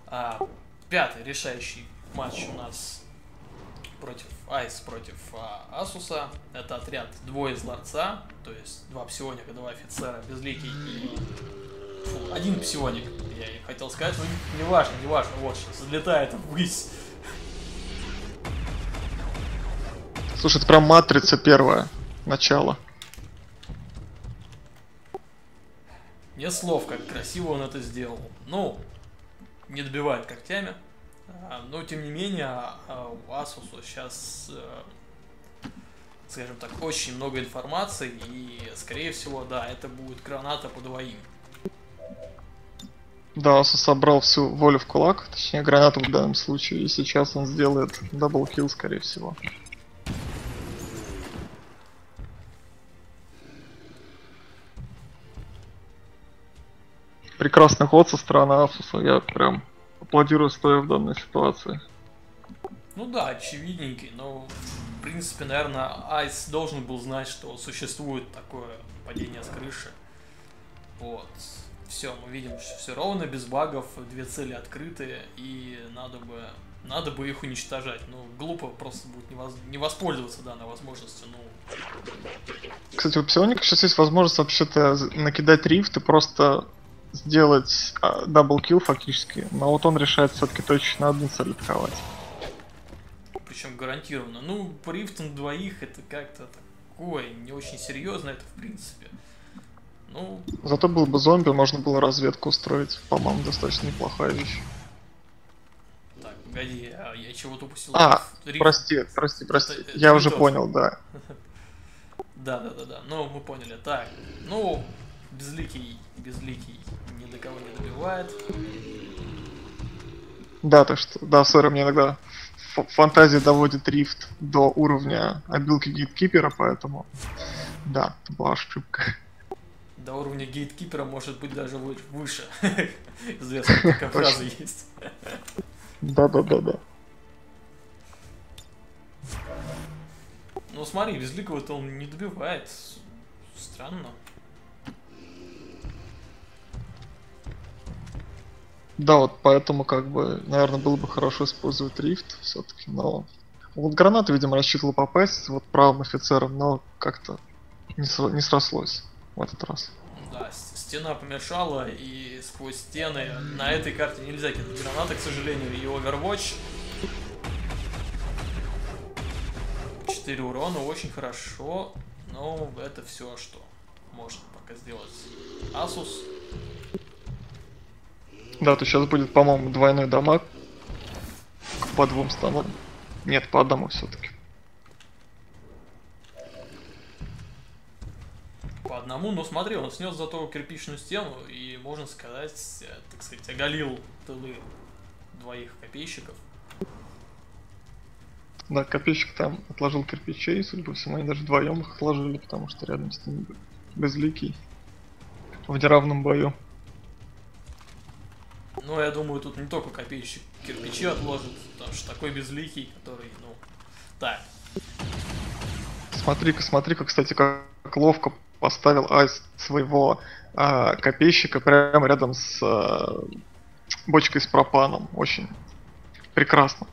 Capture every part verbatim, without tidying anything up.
А, пятый решающий матч у нас против Айс против а, Асуса. Это отряд двое из ларца, то есть два псионика, два офицера, безликий и фу, один псионик. Я и хотел сказать, но не, не важно, не важно. Вот сейчас залетает ввысь. Слушай, это прям матрица первая, начало. Нет слов, как красиво он это сделал. Ну, не добивает когтями. Но, тем не менее, у Асуса сейчас, скажем так, очень много информации. И, скорее всего, да, это будет граната по двоим. Да, Асус собрал всю волю в кулак, точнее гранату в данном случае. И сейчас он сделает даблкилл, скорее всего. Прекрасный ход со стороны Асуса, я прям аплодирую стоя в данной ситуации. Ну да, очевидненький, но в принципе, наверное, Айс должен был знать, что существует такое падение с крыши. Вот. Все, мы видим, что все ровно, без багов, две цели открыты, и надо бы, надо бы их уничтожать. Ну, глупо просто будет не, воз, не воспользоваться данной возможностью. Ну. Кстати, у псионика сейчас есть возможность вообще-то накидать рифт и просто сделать даблкилл фактически, но вот он решает все-таки точно на одну цель атаковать. Причем гарантированно. Ну, по рифтам двоих это как-то такое, не очень серьезно это в принципе. Ну... Зато был бы зомби, можно было разведку устроить. По-моему, достаточно неплохая вещь. Так, погоди, а я чего-то упустил. А, рифт. прости, прости, прости. Это, это я уже то. понял, да. Да, да, да, да. Ну, мы поняли. Так, ну, безликий, безликий ни до кого не добивает. Да, так что, да, сори, мне иногда фантазия доводит рифт до уровня обилки гейткипера, поэтому, да, это была ошибка. До уровня гейткипера может быть даже выше. Известная такая фраза есть. Да-да-да-да. Ну смотри, безликого-то он не добивает. Странно. Да, вот поэтому, как бы, наверное, было бы хорошо использовать рифт все-таки, но... Вот граната, видимо, рассчитывала попасть вот правым офицером, но как-то не, сро... не срослось в этот раз. Да, стена помешала, и сквозь стены на этой карте нельзя кинуть гранаты, к сожалению, и Overwatch. четыре урона, очень хорошо, но это все, что может пока сделать Asus. Да, то сейчас будет, по-моему, двойной дамаг по двум станам. Нет, по одному все-таки. По одному, но смотри, он снес зато кирпичную стену и, можно сказать, так сказать, оголил тылы двоих копейщиков. Да, копейщик там отложил кирпичей, судя по всему, они даже вдвоем их отложили, потому что рядом с ним безликий в неравном бою. Ну, я думаю, тут не только копейщик кирпичи отложит, потому что такой безликий, который, ну, так. Смотри-ка, смотри-ка, кстати, как, как ловко поставил Айс своего а, копейщика прямо рядом с а, бочкой с пропаном. Очень прекрасно.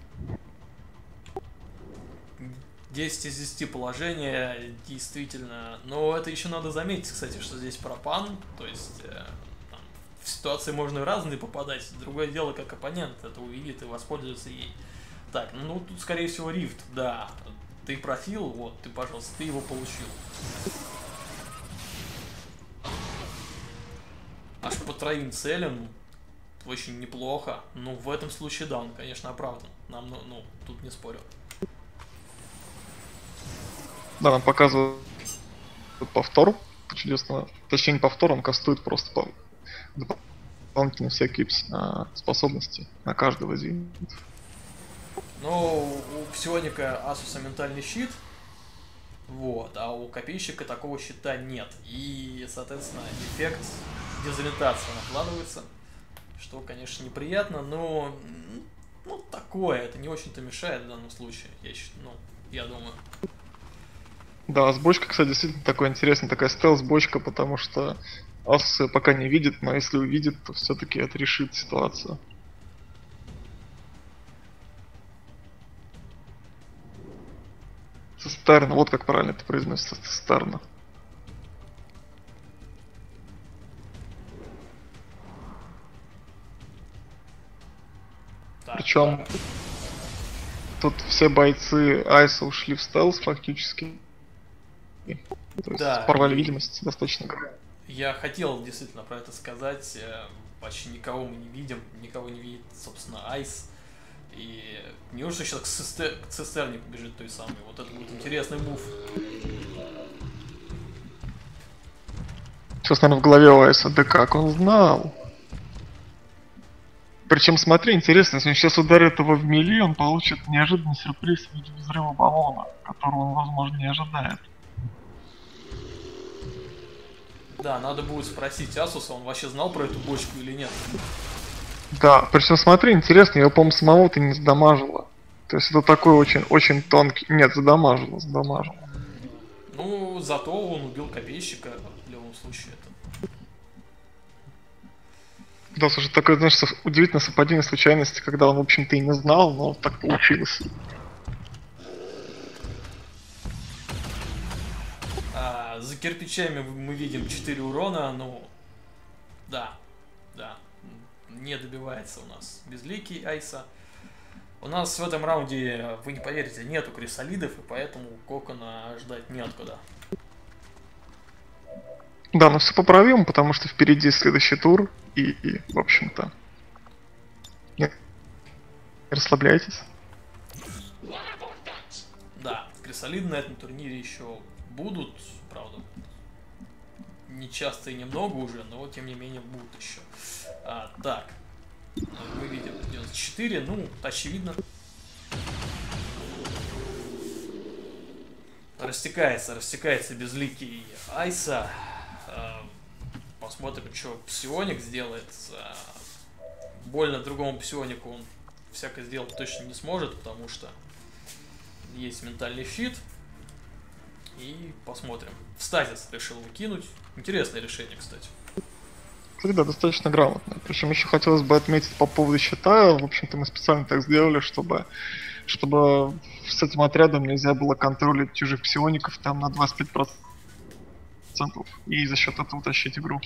десять из десяти положение, действительно. Но это еще надо заметить, кстати, что здесь пропан, то есть э, там, в ситуации можно и разные попадать. Другое дело, как оппонент это увидит и воспользуется ей. Так, ну тут, скорее всего, рифт, да. Ты профил, вот, ты, пожалуйста, ты его получил. Аж по троим целям, очень неплохо. Ну, в этом случае, да, он, конечно, оправдан. Нам, ну, ну тут не спорю. Да, нам показывают повтор чудесно. Точнее, не повтор, он кастует просто по дополнительно всякие а, способности на каждого из юнитов. Ну, у псионика Асуса ментальный щит, вот, а у копейщика такого щита нет. И, соответственно, эффект дезориентации накладывается, что, конечно, неприятно, но, ну, такое, это не очень-то мешает в данном случае, я, ну, я думаю. Да, с бочкой, кстати, действительно такой интересный, такая стелс-бочка, потому что Асус ее пока не видит, но если увидит, то все-таки это решит ситуацию. Стерна, вот как правильно это произносится, Стерна. Причем тут все бойцы Айса ушли в стелс фактически. То есть да, порвали видимость достаточно. Я хотел действительно про это сказать. Почти никого мы не видим, никого не видит, собственно, Айс. И неужели сейчас к, цистер... к цистерне побежит той самой? Вот это будет интересный мув. Сейчас, наверное, в голове у Айса, да как он знал? Причем, смотри, интересно, если он сейчас ударит его в мили, он получит неожиданный сюрприз в виде взрыва баллона, которого он, возможно, не ожидает. Да, надо будет спросить Асуса, он вообще знал про эту бочку или нет. Да, причем смотри, интересно, его, по-моему, самого-то не задамажило. То есть это такой очень-очень тонкий... Нет, задамажило, задамажило. Ну, зато он убил копейщика, в любом случае это. Да, слушай, такое, знаешь, удивительное совпадение случайности, когда он, в общем-то, и не знал, но так получилось. А, за кирпичами мы видим четыре урона, ну... Да, да. Не добивается у нас безликий Айса. У нас в этом раунде, вы не поверите, нету крисолидов, и поэтому Кокона ждать неоткуда. Да, но все поправим, потому что впереди следующий тур, и, и в общем-то... Не расслабляйтесь. Да, крисолиды на этом турнире еще будут, правда. Не часто и немного уже, но тем не менее будут еще. А, так, мы видим девяносто четыре, ну, очевидно. Растекается, растекается безликий Айса. А, посмотрим, что псионик сделает. А, больно другому псионику он всякое сделать точно не сможет, потому что есть ментальный щит. И посмотрим. Стазис решил выкинуть. Интересное решение, кстати. Да, достаточно грамотно. Причем еще хотелось бы отметить по поводу щита. В общем-то, мы специально так сделали, чтобы, чтобы с этим отрядом нельзя было контролить чужих псиоников там на двадцать пять процентов. И за счет этого тащить игру.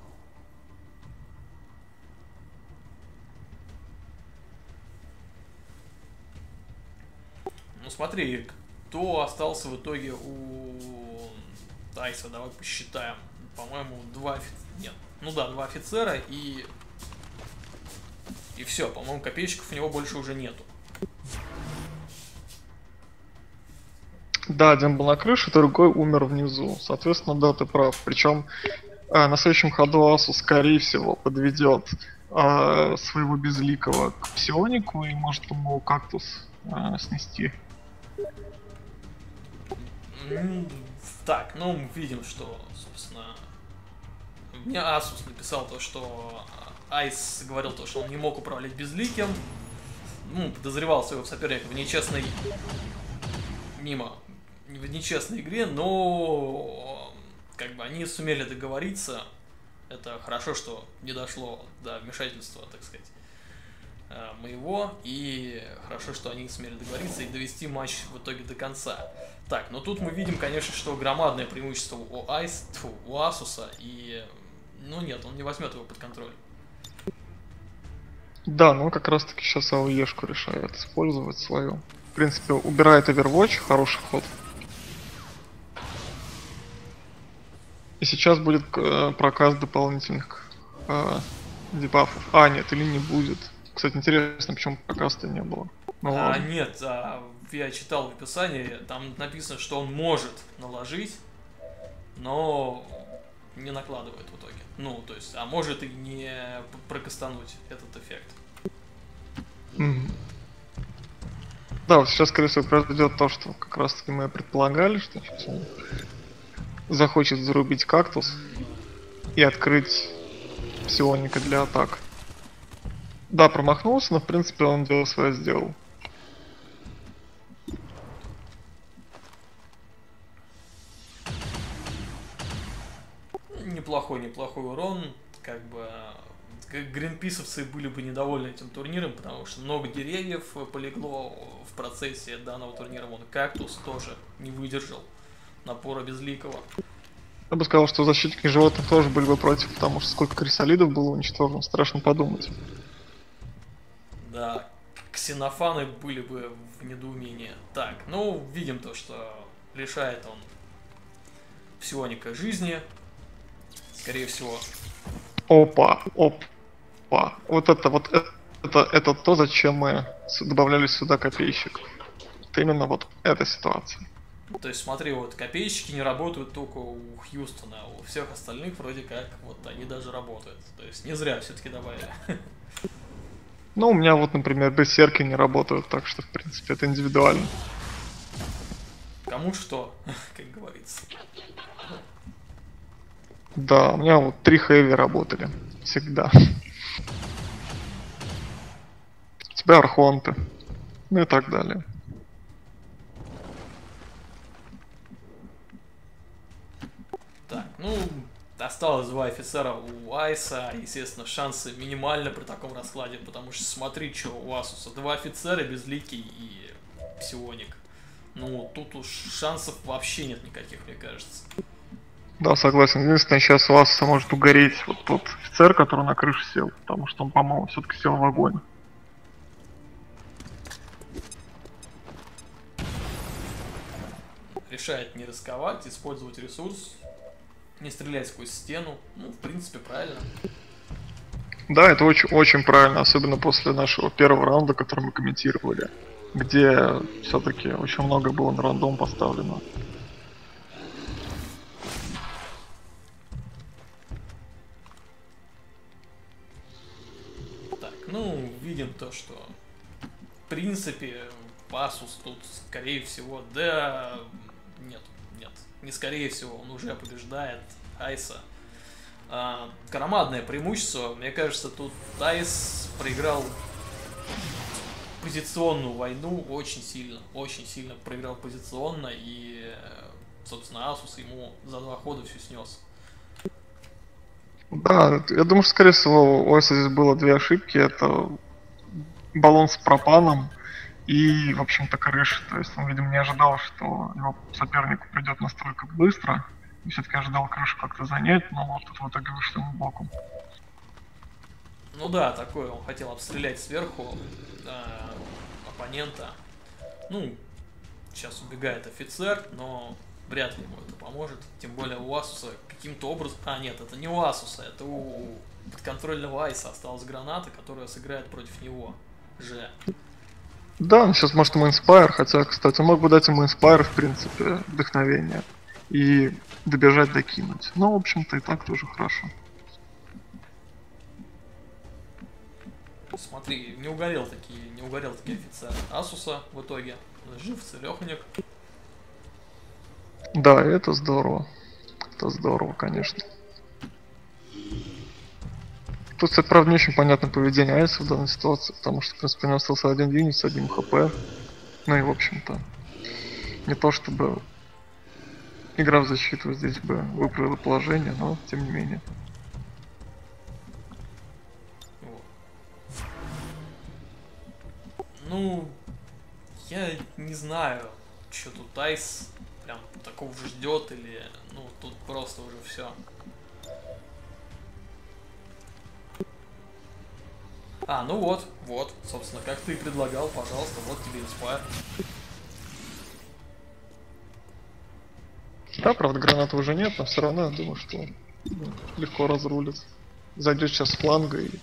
Ну смотри, кто остался в итоге у Айса, давай посчитаем. По-моему, два офицера. Нет. Ну да, два офицера и... И все, по-моему, копейщиков у него больше уже нету. Да, один был на крыше, другой умер внизу. Соответственно, да, ты прав. Причем э, на следующем ходу Асус, скорее всего, подведет э, своего безликого к псионику и может ему кактус э, снести. Так, ну мы видим, что, собственно, мне Асус написал то, что Айс говорил то, что он не мог управлять безликим. Ну, подозревал своего соперника в нечестной... Мимо. В нечестной игре, но... Как бы они сумели договориться. Это хорошо, что не дошло до вмешательства, так сказать, моего. И хорошо, что они сумели договориться и довести матч в итоге до конца. Так, но тут мы видим, конечно, что громадное преимущество у Айс, тьфу, у Асуса. И... Ну нет, он не возьмет его под контроль. Да, ну как раз таки сейчас АОЕшку решает использовать свою. В принципе, убирает Overwatch, хороший ход. И сейчас будет э, проказ дополнительных э, дебафов. А, нет, или не будет. Кстати, интересно, почему проказ-то не было. Ну, а, ладно. нет, а, я читал в описании, там написано, что он может наложить, но не накладывает в итоге. Ну, то есть, а может и не прокастануть этот эффект. Mm-hmm. Да, вот сейчас, скорее всего, произойдет то, что как раз таки мы предполагали, что сейчас он захочет зарубить кактус и открыть псионика для атак. Да, промахнулся, но в принципе он дело свое сделал. Неплохой, неплохой урон, как бы гринписовцы были бы недовольны этим турниром, потому что много деревьев полегло в процессе данного турнира. Вон кактус тоже не выдержал напора Безликого. Я бы сказал, что защитники животных тоже были бы против, потому что сколько крисолидов было уничтожено, страшно подумать. Да, ксенофаны были бы в недоумении. Так, ну, видим то, что лишает он псионика жизни. Скорее всего. Опа, опа. Вот это вот, это, это, это то, зачем мы добавляли сюда копейщик. Это именно вот эта ситуация. То есть смотри, вот копейщики не работают только у Хьюстона, а у всех остальных вроде как вот они даже работают. То есть не зря все-таки добавили. Ну, у меня вот, например, берсерки не работают, так что, в принципе, это индивидуально. Кому что, как говорится. Да, у меня вот три хэви работали. Всегда. У тебя архонты. Ну и так далее. Так, ну, осталось два офицера у Айса. Естественно, шансы минимальны при таком раскладе, потому что смотри, что у Асуса. Два офицера, Безликий и Псионик. Ну, тут уж шансов вообще нет никаких, мне кажется. Да, согласен. Единственное, сейчас у Асуса может угореть вот тот офицер, который на крыше сел, потому что он, по-моему, все-таки сел в огонь. Решает не рисковать, использовать ресурс, не стрелять сквозь стену. Ну, в принципе, правильно. Да, это очень, очень правильно, особенно после нашего первого раунда, который мы комментировали, где все-таки очень много было на рандом поставлено. Так, ну, видим то, что в принципе Асус тут, скорее всего, да, нет, нет, не скорее всего, он уже побеждает Айса. А, громадное преимущество, мне кажется, тут Айс проиграл позиционную войну очень сильно, очень сильно проиграл позиционно, и, собственно, Асус ему за два хода все снес. Да, я думаю, что, скорее всего, у Айса здесь было две ошибки. Это баллон с пропаном и, в общем-то, крыша. То есть он, видимо, не ожидал, что его сопернику придет настолько быстро. И все-таки ожидал крышу как-то занять, но вот тут в итоге вышло ему боком. Ну да, такое, он хотел обстрелять сверху э, оппонента. Ну, сейчас убегает офицер, но вряд ли ему это поможет. Тем более у Асуса каким-то образом... А, нет, это не у Асуса, это у подконтрольного Айса осталась граната, которая сыграет против него же. Да, он сейчас может ему инспайр, хотя, кстати, он мог бы дать ему инспайр, в принципе, вдохновение. И добежать, докинуть. Но, в общем-то, и так тоже хорошо. Смотри, не угорел такие, не угорел такие офицер Асуса в итоге. Жив целеханик. Да, это здорово. Это здорово, конечно. Тут, кстати, правда, не очень понятно поведение Айса в данной ситуации, потому что, в принципе, у него остался один юнит с одним хп. Ну и, в общем-то, не то чтобы игра в защиту здесь бы выправила положение, но тем не менее. Ну, я не знаю, что тут Айс прям такого же ждет, или ну тут просто уже все. А, ну вот, вот, собственно, как ты и предлагал, пожалуйста, вот тебе инспайр. Да, правда, гранаты уже нет, но все равно я думаю, что легко разрулит. Зайдет сейчас с фланга и...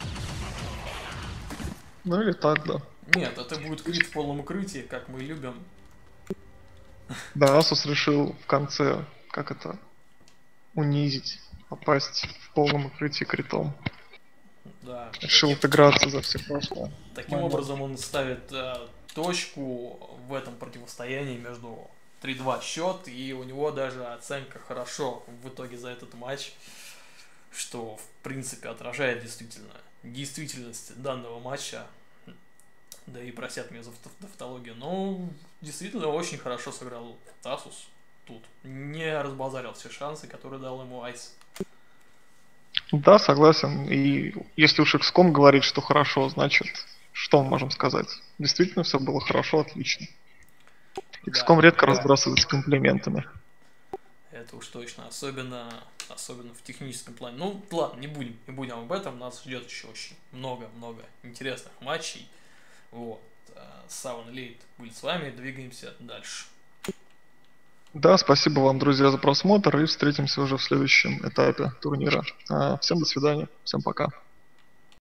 Ну или так, да. Нет, это будет крит в полном укрытии, как мы любим. Да, Асус решил в конце, как это, унизить, попасть в полном укрытии критом. Да. Решил таким, отыграться за все прошлое. Таким Момент. образом он ставит э, точку в этом противостоянии между три-два счет, и у него даже оценка хорошо в итоге за этот матч, что в принципе отражает действительно действительность данного матча. Да и просят меня за тавтологию, но действительно очень хорошо сыграл Асус тут. Не разбазарил все шансы, которые дал ему Айс. Да, согласен. И если уж икс ком говорит, что хорошо, значит, что мы можем сказать? Действительно, все было хорошо, отлично. икс ком Да, редко разбрасывается комплиментами. это уж точно, особенно, особенно в техническом плане. Ну, ладно, не будем, не будем об этом, нас ждет еще очень много-много интересных матчей. Вот, Саван Элейт будет с вами, двигаемся дальше. Да, спасибо вам, друзья, за просмотр, и встретимся уже в следующем этапе турнира. Всем до свидания, всем пока.